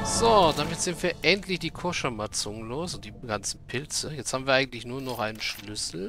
So, damit sind wir endlich die Koschermatzungen los und die ganzen Pilze. Jetzt haben wir eigentlich nur noch einen Schlüssel.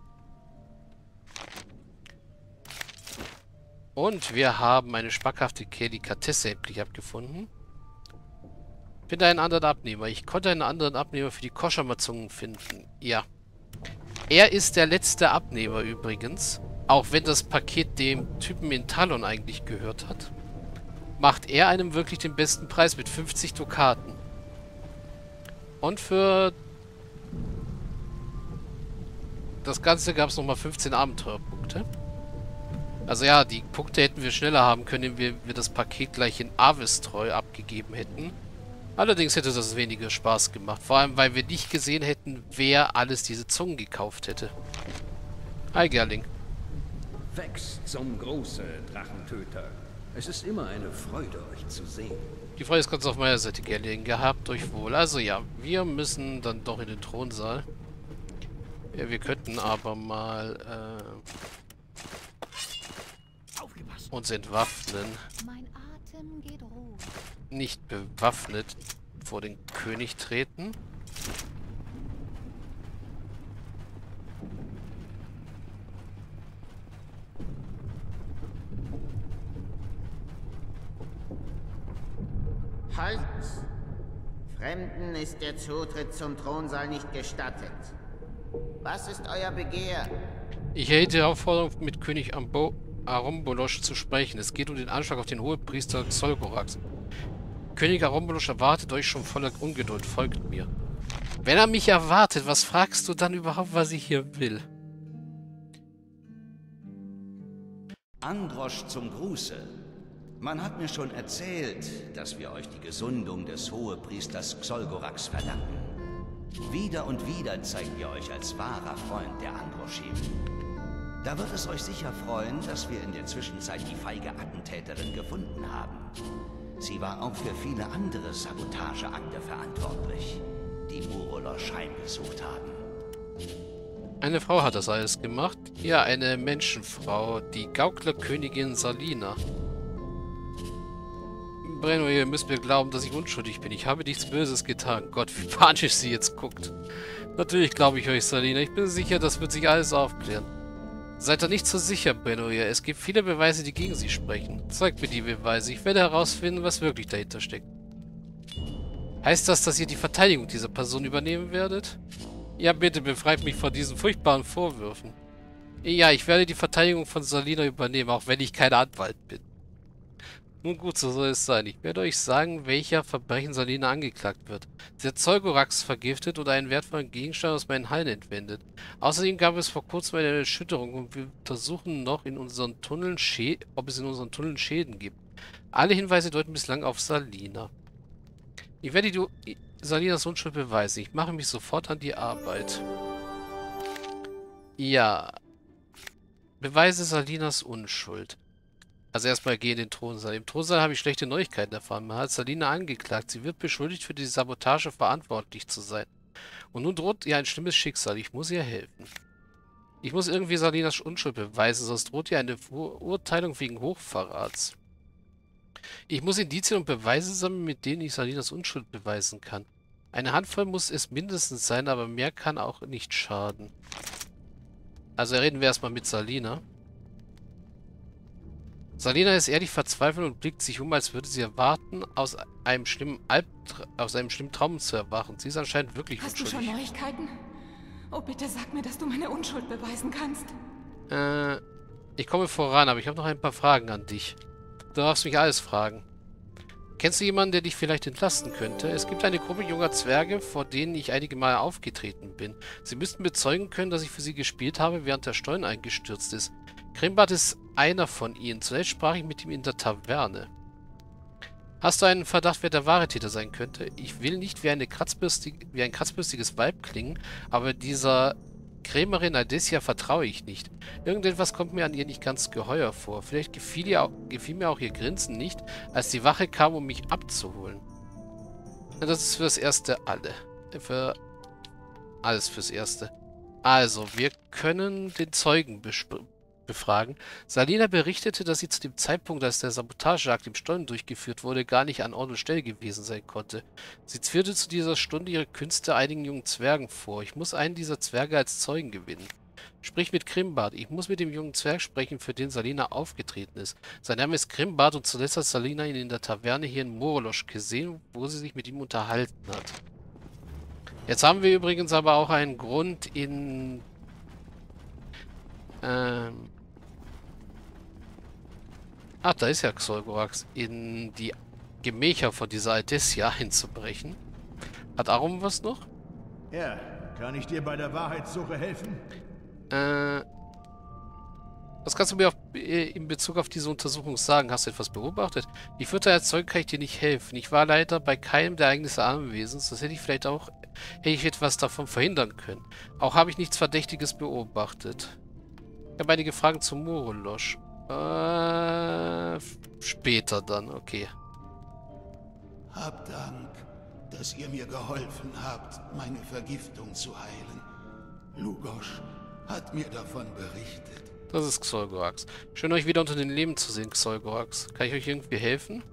Und wir haben eine schmackhafte Delikatesse endlich abgefunden. Finde einen anderen Abnehmer. Ich konnte einen anderen Abnehmer für die Koschermatzungen finden. Ja. Er ist der letzte Abnehmer übrigens. Auch wenn das Paket dem Typen in Talon eigentlich gehört hat. Macht er einem wirklich den besten Preis mit 50 Dukaten. Und für das Ganze gab es nochmal 15 Abenteuerpunkte. Also ja, die Punkte hätten wir schneller haben können, indem wir das Paket gleich in Avistreu abgegeben hätten. Allerdings hätte das weniger Spaß gemacht. Vor allem, weil wir nicht gesehen hätten, wer alles diese Zungen gekauft hätte. Hi, Gerling. Wächst zum großen Drachentöter. Es ist immer eine Freude, euch zu sehen. Die Freude ist ganz auf meiner Seite, Gerling. Gehabt euch wohl. Also ja, wir müssen dann doch in den Thronsaal. Ja, wir könnten aber mal uns entwaffnen. Mein Atem geht ruhig. Nicht bewaffnet vor den König treten. Halt! Fremden ist der Zutritt zum Thronsaal nicht gestattet. Was ist euer Begehr? Ich erhielt die Aufforderung, mit König Arombolosch zu sprechen. Es geht um den Anschlag auf den Hohepriester Xolgorax. König Arombolosch erwartet euch schon voller Ungeduld. Folgt mir. Wenn er mich erwartet, was fragst du dann überhaupt, was ich hier will? Androsch zum Gruße. Man hat mir schon erzählt, dass wir euch die Gesundung des Hohepriesters Xolgorax verdanken. Wieder und wieder zeigen wir euch als wahrer Freund der Androschim. Da wird es euch sicher freuen, dass wir in der Zwischenzeit die feige Attentäterin gefunden haben. Sie war auch für viele andere Sabotageakte verantwortlich, die Murolosch heimgesucht haben. Eine Frau hat das alles gemacht. Ja, eine Menschenfrau, die Gauklerkönigin Salina. Brenno, ihr müsst mir glauben, dass ich unschuldig bin. Ich habe nichts Böses getan. Gott, wie panisch sie jetzt guckt. Natürlich glaube ich euch, Salina. Ich bin sicher, das wird sich alles aufklären. Seid da nicht so sicher, Brenno. Es gibt viele Beweise, die gegen sie sprechen. Zeigt mir die Beweise. Ich werde herausfinden, was wirklich dahinter steckt. Heißt das, dass ihr die Verteidigung dieser Person übernehmen werdet? Ja, bitte befreit mich von diesen furchtbaren Vorwürfen. Ja, ich werde die Verteidigung von Salina übernehmen, auch wenn ich kein Anwalt bin. Nun gut, so soll es sein. Ich werde euch sagen, welcher Verbrechen Salina angeklagt wird. Sie hat Xolgorax vergiftet oder einen wertvollen Gegenstand aus meinen Hallen entwendet. Außerdem gab es vor kurzem eine Erschütterung und wir untersuchen noch in unseren Tunneln ob es in unseren Tunneln Schäden gibt. Alle Hinweise deuten bislang auf Salina. Ich werde Salinas Unschuld beweisen. Ich mache mich sofort an die Arbeit. Ja. Beweise Salinas Unschuld. Also erstmal gehen in den Thronsaal. Im Thronsaal habe ich schlechte Neuigkeiten erfahren. Man hat Salina angeklagt. Sie wird beschuldigt, für die Sabotage verantwortlich zu sein. Und nun droht ihr ein schlimmes Schicksal. Ich muss ihr helfen. Ich muss irgendwie Salinas Unschuld beweisen, sonst droht ihr eine Verurteilung wegen Hochverrats. Ich muss Indizien und Beweise sammeln, mit denen ich Salinas Unschuld beweisen kann. Eine Handvoll muss es mindestens sein, aber mehr kann auch nicht schaden. Also reden wir erstmal mit Salina. Salina ist ehrlich verzweifelt und blickt sich um, als würde sie erwarten, aus einem schlimmen Traum zu erwachen. Sie ist anscheinend wirklich unschuldig. Hast du schon Neuigkeiten? Oh, bitte sag mir, dass du meine Unschuld beweisen kannst. Ich komme voran, aber ich habe noch ein paar Fragen an dich. Du darfst mich alles fragen. Kennst du jemanden, der dich vielleicht entlasten könnte? Es gibt eine Gruppe junger Zwerge, vor denen ich einige Male aufgetreten bin. Sie müssten bezeugen können, dass ich für sie gespielt habe, während der Stollen eingestürzt ist. Grimbart ist einer von ihnen. Zuletzt sprach ich mit ihm in der Taverne. Hast du einen Verdacht, wer der wahre Täter sein könnte? Ich will nicht wie ein kratzbürstiges Weib klingen, aber dieser Krämerin Aldesia vertraue ich nicht. Irgendetwas kommt mir an ihr nicht ganz geheuer vor. Vielleicht gefiel mir auch ihr Grinsen nicht, als die Wache kam, um mich abzuholen. Na, das ist fürs Erste alles fürs Erste. Also, wir können den Zeugen befragen. Salina berichtete, dass sie zu dem Zeitpunkt, als der Sabotageakt im Stollen durchgeführt wurde, gar nicht an Ort und Stelle gewesen sein konnte. Sie führte zu dieser Stunde ihre Künste einigen jungen Zwergen vor. Ich muss einen dieser Zwerge als Zeugen gewinnen. Sprich mit Grimbart. Ich muss mit dem jungen Zwerg sprechen, für den Salina aufgetreten ist. Sein Name ist Grimbart und zuletzt hat Salina ihn in der Taverne hier in Morolosch gesehen, wo sie sich mit ihm unterhalten hat. Jetzt haben wir übrigens aber auch einen Grund in... da ist ja Xolgorax. In die Gemächer von dieser Aldessia hinzubrechen. Hat Arum was noch? Ja, kann ich dir bei der Wahrheitssuche helfen? Was kannst du mir in Bezug auf diese Untersuchung sagen? Hast du etwas beobachtet? Ich würde als Zeuge kann ich dir nicht helfen. Ich war leider bei keinem der Ereignisse anwesend. Das hätte ich etwas davon verhindern können. Auch habe ich nichts Verdächtiges beobachtet. Ich habe einige Fragen zu Morolosch. Später dann, okay. Hab Dank, dass ihr mir geholfen habt, meine Vergiftung zu heilen. Lugosch hat mir davon berichtet. Das ist Xolgorax. Schön, euch wieder unter den Leben zu sehen, Xolgorax. Kann ich euch irgendwie helfen?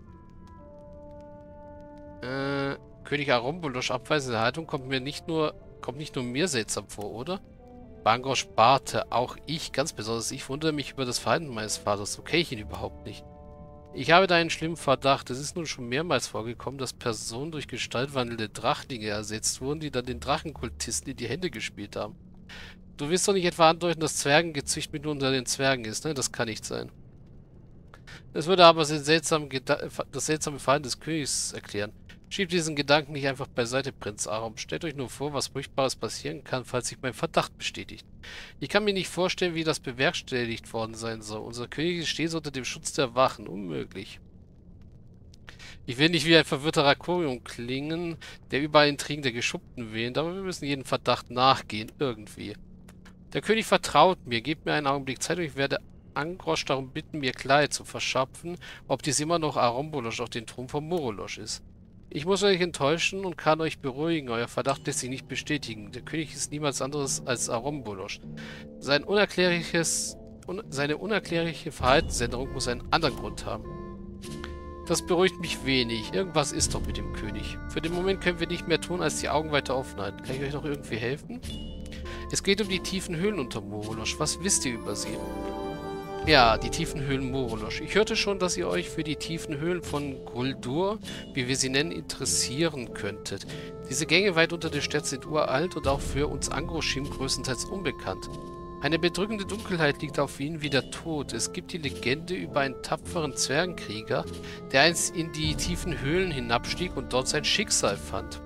König Arombolosch abweisende Haltung kommt nicht nur mir seltsam vor, oder? Bangrosch Barte, auch ich, ganz besonders ich, wundere mich über das Verhalten meines Vaters. So kenne ich ihn überhaupt nicht. Ich habe da einen schlimmen Verdacht. Es ist nun schon mehrmals vorgekommen, dass Personen durch gestaltwandelnde Drachlinge ersetzt wurden, die dann den Drachenkultisten in die Hände gespielt haben. Du willst doch nicht etwa andeuten, dass Zwergengezücht mit unter den Zwergen ist, ne? Das kann nicht sein. Das würde aber das seltsame Verhalten des Königs erklären. Schiebt diesen Gedanken nicht einfach beiseite, Prinz Arum. Stellt euch nur vor, was Furchtbares passieren kann, falls sich mein Verdacht bestätigt. Ich kann mir nicht vorstellen, wie das bewerkstelligt worden sein soll. Unser König steht unter dem Schutz der Wachen. Unmöglich. Ich will nicht wie ein verwirrter Rakorium klingen, der überall Intrigen der Geschuppten wähnt, aber wir müssen jedem Verdacht nachgehen, irgendwie. Der König vertraut mir. Gebt mir einen Augenblick Zeit und ich werde Angrosch darum bitten, mir Klarheit zu verschaffen, ob dies immer noch Arombolosch auf den Thron von Morolosch ist. Ich muss euch enttäuschen und kann euch beruhigen. Euer Verdacht lässt sich nicht bestätigen. Der König ist niemals anderes als Arombolosch. Seine unerklärliche Verhaltensänderung muss einen anderen Grund haben. Das beruhigt mich wenig. Irgendwas ist doch mit dem König. Für den Moment können wir nicht mehr tun, als die Augen weiter offen halten. Kann ich euch noch irgendwie helfen? Es geht um die tiefen Höhlen unter Morolosch. Was wisst ihr über sie? Ja, die tiefen Höhlen Morolosch. Ich hörte schon, dass ihr euch für die tiefen Höhlen von Guldur, wie wir sie nennen, interessieren könntet. Diese Gänge weit unter der Stadt sind uralt und auch für uns Angroschim größtenteils unbekannt. Eine bedrückende Dunkelheit liegt auf ihnen wie der Tod. Es gibt die Legende über einen tapferen Zwergenkrieger, der einst in die tiefen Höhlen hinabstieg und dort sein Schicksal fand.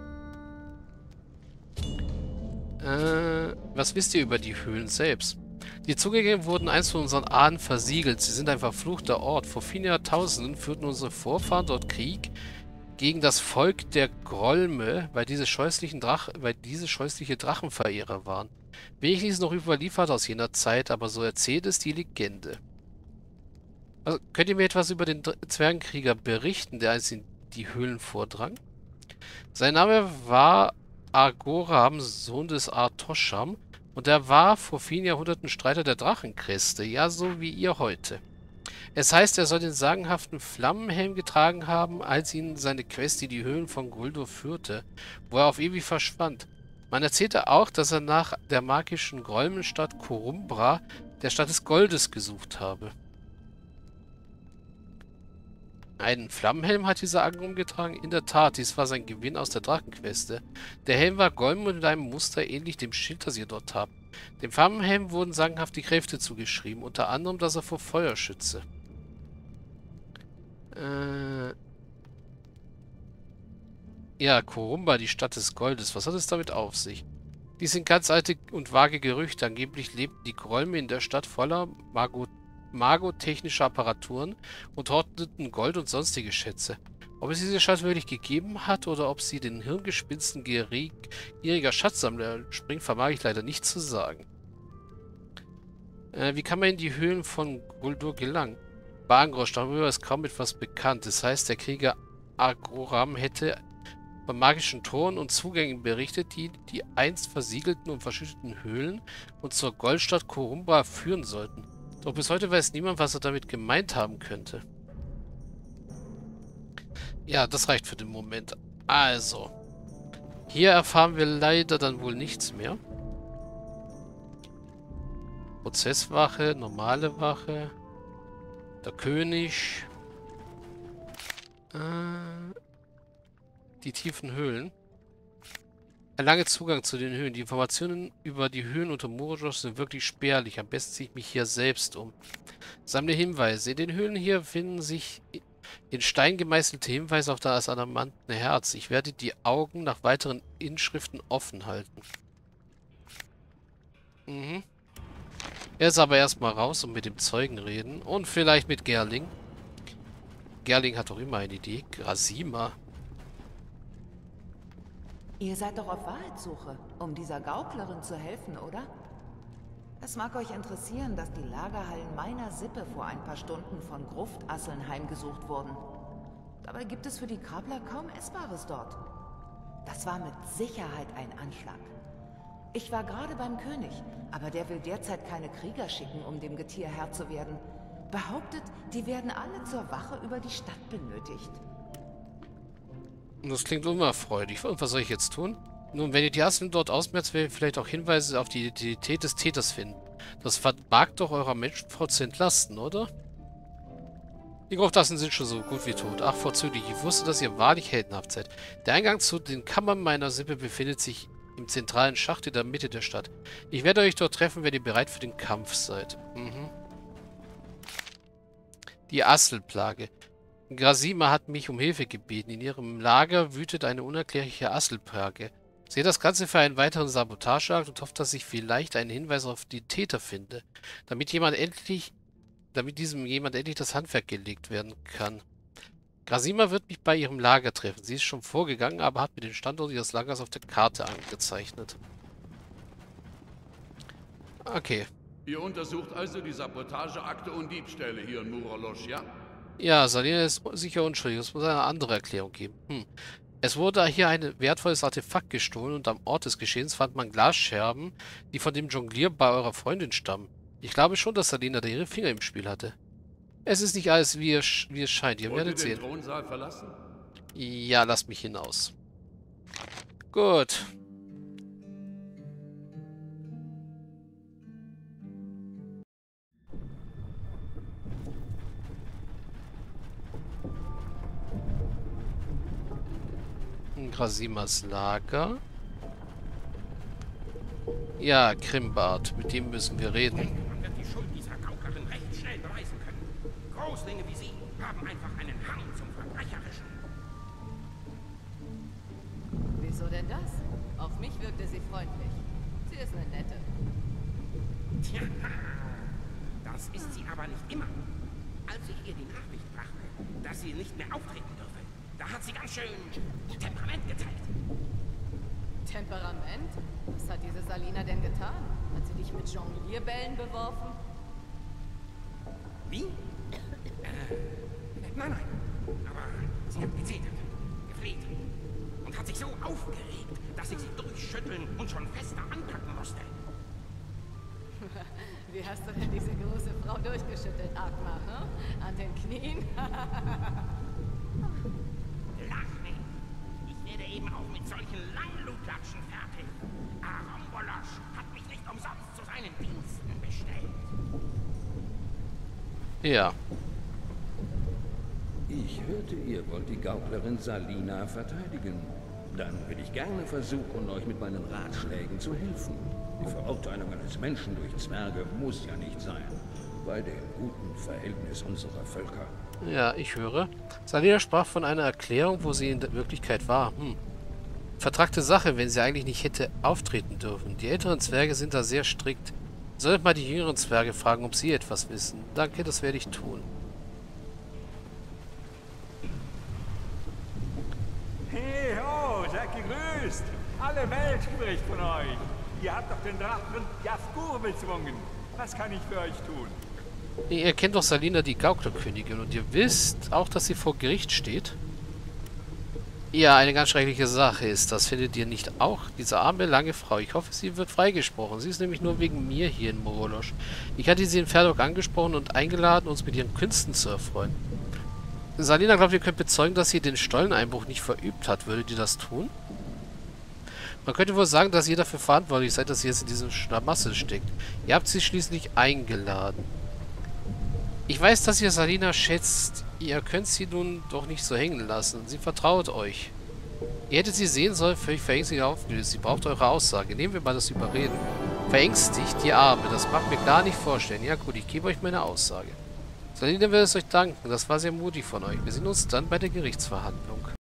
Was wisst ihr über die Höhlen selbst? Die Zugänge wurden einst von unseren Ahnen versiegelt. Sie sind ein verfluchter Ort. Vor vielen Jahrtausenden führten unsere Vorfahren dort Krieg gegen das Volk der Grolme, weil diese scheußliche Drachenverehrer waren. Wenig ist noch überliefert aus jener Zeit, aber so erzählt es die Legende. Also, könnt ihr mir etwas über den Zwergenkrieger berichten, der einst in die Höhlen vordrang? Sein Name war Agoram, Sohn des Artosham, und er war vor vielen Jahrhunderten Streiter der Drachenkräste, ja, so wie ihr heute. Es heißt, er soll den sagenhaften Flammenhelm getragen haben, als ihn seine Quest in die Höhlen von Guldur führte, wo er auf ewig verschwand. Man erzählte auch, dass er nach der magischen Grolmenstadt Korumbra, der Stadt des Goldes, gesucht habe. Einen Flammenhelm hat dieser Agrum getragen? In der Tat, dies war sein Gewinn aus der Drachenqueste. Der Helm war golden und in einem Muster ähnlich dem Schild, das ihr dort habt. Dem Flammenhelm wurden sagenhafte Kräfte zugeschrieben, unter anderem, dass er vor Feuer schütze. Ja, Korumba, die Stadt des Goldes. Was hat es damit auf sich? Dies sind ganz alte und vage Gerüchte. Angeblich lebten die Grolme in der Stadt voller magotechnischer Apparaturen und horteten Gold und sonstige Schätze. Ob es diese Stadt wirklich gegeben hat oder ob sie den Hirngespinsten gieriger Schatzsammler entspringt, vermag ich leider nicht zu sagen. Wie kann man in die Höhlen von Guldur gelangen? Bei Angrosch, darüber ist kaum etwas bekannt. Das heißt, der Krieger Agoram hätte von magischen Toren und Zugängen berichtet, die die einst versiegelten und verschütteten Höhlen und zur Goldstadt Korumbra führen sollten. Doch bis heute weiß niemand, was er damit gemeint haben könnte. Ja, das reicht für den Moment. Also. Hier erfahren wir leider dann wohl nichts mehr. Prozesswache, normale Wache. Der König. Die tiefen Höhlen. Erlange Zugang zu den Höhlen. Die Informationen über die Höhlen unter Morojosh sind wirklich spärlich. Am besten ziehe ich mich hier selbst um. Sammle Hinweise. In den Höhlen hier finden sich in Stein gemeißelte Hinweise auf das adamantene Herz. Ich werde die Augen nach weiteren Inschriften offen halten. Mhm. Jetzt aber erstmal raus und mit dem Zeugen reden. Und vielleicht mit Gerling. Gerling hat doch immer eine Idee. Grasima. Ihr seid doch auf Wahrheitssuche, um dieser Gauklerin zu helfen, oder? Es mag euch interessieren, dass die Lagerhallen meiner Sippe vor ein paar Stunden von Gruftasseln heimgesucht wurden. Dabei gibt es für die Krabbler kaum Essbares dort. Das war mit Sicherheit ein Anschlag. Ich war gerade beim König, aber der will derzeit keine Krieger schicken, um dem Getier Herr zu werden. Behauptet, die werden alle zur Wache über die Stadt benötigt. Das klingt unerfreulich. Und was soll ich jetzt tun? Nun, wenn ihr die Asseln dort ausmerzt, werdet ihr vielleicht auch Hinweise auf die Identität des Täters finden. Das vermag doch eurer Menschenfrau zu entlasten, oder? Die Gruftasseln sind schon so gut wie tot. Ach, vorzüglich, ich wusste, dass ihr wahrlich heldenhaft seid. Der Eingang zu den Kammern meiner Sippe befindet sich im zentralen Schacht in der Mitte der Stadt. Ich werde euch dort treffen, wenn ihr bereit für den Kampf seid. Die Asselplage. Grasima hat mich um Hilfe gebeten. In ihrem Lager wütet eine unerklärliche Asselplage. Sehe das Ganze für einen weiteren Sabotageakt und hoffe, dass ich vielleicht einen Hinweis auf die Täter finde, damit diesem jemand endlich das Handwerk gelegt werden kann. Grasima wird mich bei ihrem Lager treffen. Sie ist schon vorgegangen, aber hat mir den Standort ihres Lagers auf der Karte angezeichnet. Okay. Ihr untersucht also die Sabotageakte und Diebstähle hier in Murolosch, ja? Ja, Salina ist sicher unschuldig. Es muss eine andere Erklärung geben. Es wurde hier ein wertvolles Artefakt gestohlen und am Ort des Geschehens fand man Glasscherben, die von dem Jonglier bei eurer Freundin stammen. Ich glaube schon, dass Salina da ihre Finger im Spiel hatte. Es ist nicht alles, wie es scheint. Ihr werdet sehen. Wollt ihr den Thronsaal verlassen? Ja, lasst mich hinaus. Gut. Grasimas Lager. Ja, Krimbart, mit dem müssen wir reden. Man wird die Schuld dieser Gauklerin recht schnell beweisen können. Großlinge wie Sie haben einfach einen Hang zum Verbrecherischen. Wieso denn das? Auf mich wirkte sie freundlich. Sie ist eine Nette. Tja, das ist sie aber nicht immer. Als ich ihr die Nachricht brachte, dass sie nicht mehr auftreten dürfe, da hat sie ganz schön Temperament gezeigt. Temperament? Was hat diese Salina denn getan? Hat sie dich mit Jonglierbällen beworfen? Wie? Nein. Aber sie hat gezetert, gefleht und hat sich so aufgeregt, dass ich sie durchschütteln und schon fester anpacken musste. Wie hast du denn diese große Frau durchgeschüttelt, Agmar? Hm? An den Knien? Lach nicht. Ich werde eben auch mit solchen Langblutlatschen fertig. Arombolosch hat mich nicht umsonst zu seinen Diensten bestellt. Ja. Ich hörte, ihr wollt die Gauklerin Salina verteidigen. Dann will ich gerne versuchen, euch mit meinen Ratschlägen zu helfen. Die Verurteilung eines Menschen durch Zwerge muss ja nicht sein. Bei dem guten Verhältnis unserer Völker. Ja, ich höre. Salina sprach von einer Erklärung, wo sie in der Wirklichkeit war. Vertragte Sache, wenn sie eigentlich nicht hätte auftreten dürfen. Die älteren Zwerge sind da sehr strikt. Sollte mal die jüngeren Zwerge fragen, ob sie etwas wissen. Danke, das werde ich tun. Hey ho, seid gegrüßt! Alle Welt spricht von euch. Ihr habt doch den Drachen Jafgur bezwungen. Was kann ich für euch tun? Ihr kennt doch Salina, die Gauklerkönigin, und ihr wisst auch, dass sie vor Gericht steht. Ja, eine ganz schreckliche Sache ist, das findet ihr nicht auch? Diese arme, lange Frau. Ich hoffe, sie wird freigesprochen. Sie ist nämlich nur wegen mir hier in Murolosch. Ich hatte sie in Ferdok angesprochen und eingeladen, uns mit ihren Künsten zu erfreuen. Salina glaubt, ihr könnt bezeugen, dass sie den Stolleneinbruch nicht verübt hat. Würdet ihr das tun? Man könnte wohl sagen, dass ihr dafür verantwortlich seid, dass sie jetzt in diesem Schlamassel steckt. Ihr habt sie schließlich eingeladen. Ich weiß, dass ihr Salina schätzt. Ihr könnt sie nun doch nicht so hängen lassen. Sie vertraut euch. Ihr hättet sie sehen sollen, völlig verängstigt aufgelöst. Sie braucht eure Aussage. Nehmen wir mal das Überreden. Verängstigt, die Arme. Das mag mir gar nicht vorstellen. Ja gut, ich gebe euch meine Aussage. Salina will es euch danken. Das war sehr mutig von euch. Wir sehen uns dann bei der Gerichtsverhandlung.